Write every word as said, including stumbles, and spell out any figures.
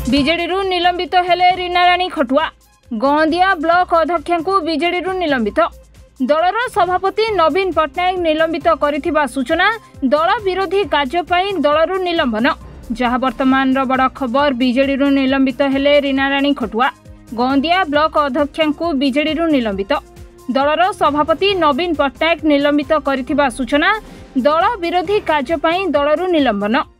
BJD निलंबित हेले रीना राणी Khatua. Gondia block अध्यक्ष बीजेडी निलंबित। दलर सभापति नवीन पट्टनायक निलंबित करिथिबा सूचना। दल विरोधी कार्य दलरू निलंबन। जहाँ वर्तमान बड़ खबर बीजेडी निलंबित हेले रीना राणी खटुआ। गंदिया ब्लॉक अध्यक्ष बीजेडी निलंबित। दलर सभापति नवीन पट्टनायक निलंबित करिथिबा सूचना। दल विरोधी कार्य दलरू निलंबन।